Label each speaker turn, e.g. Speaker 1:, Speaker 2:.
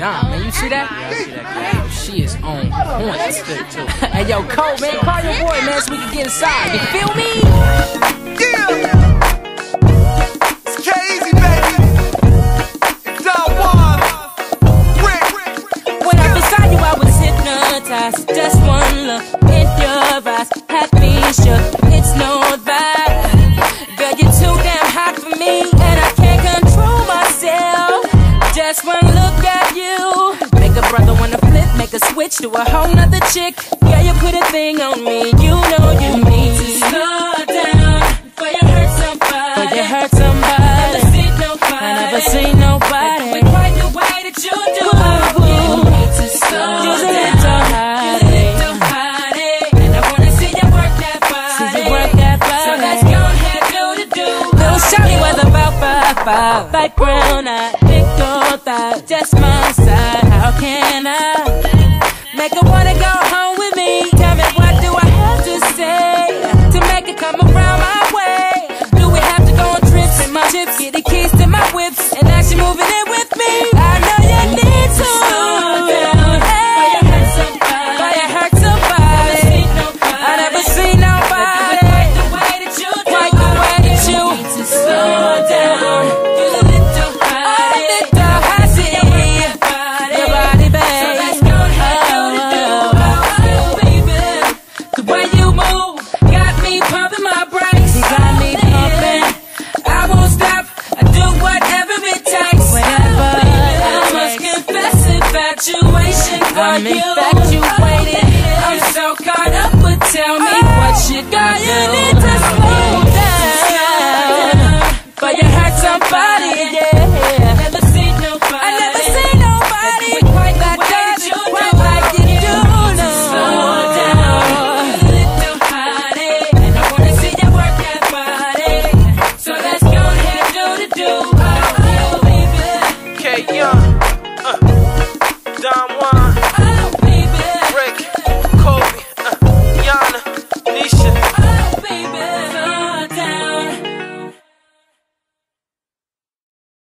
Speaker 1: Nah, man, you see that?
Speaker 2: Yeah, I see that girl.
Speaker 1: She is on point.
Speaker 2: That's thick too.
Speaker 1: Hey, yo, Cole, man, call your boy, man, so we can get inside. You feel me?
Speaker 3: Yeah! It's K-Easy, baby! It's Don Juan! Rick!
Speaker 4: When I beside you, I was hypnotized. Just one look in your eyes had me shook. It's no vibe. Girl, you're too damn hot for me, and I can't control myself. Just one look at you, make a brother wanna flip, make a switch to a whole nother chick. Yeah, you put a thing on me, you know you need to slow down before you hurt somebody. Before you hurt somebody. I never seen nobody with quite the way that you do. You need to slow down, you little body, and I wanna see you work that body. See you work that body. So let's go ahead, do. Little shawty was about 5'5", light brown eye, big gold thigh, just my side. How can I make her wanna go home with me? Tell me, what do I have to say to make it come around my way? Do we have to go on trips in my chips, get the keys to my whips, and actually moving in with me? I know you need to slow down. Before you hurt somebody. Before you hurt somebody. I never seen nobody quite the way that you do. Quite the way that you need to slow down. You little body, little hottie, your body, babe. So let's go ahead, do. Oh, baby, the way you move got me pumping my brakes. You got me pumping. I won't stop. I do whatever it takes. Whatever. I must confess infatuation for
Speaker 1: I'm
Speaker 4: you.
Speaker 1: infatuated.
Speaker 4: I'm so caught up, but tell me what you got. You need to slow down, but you hurt somebody, yeah.